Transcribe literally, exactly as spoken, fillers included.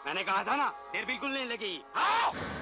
मैंने कहा था ना, देर बिल्कुल नहीं लगी। हाँ।